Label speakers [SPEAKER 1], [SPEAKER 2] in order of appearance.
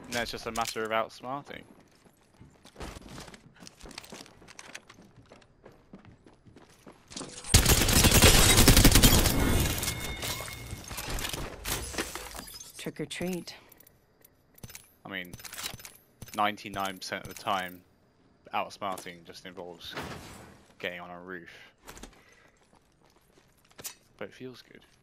[SPEAKER 1] No, it's just a matter of outsmarting.
[SPEAKER 2] Trick or treat.
[SPEAKER 1] I mean, 99% of the time, outsmarting just involves getting on a roof. But it feels good.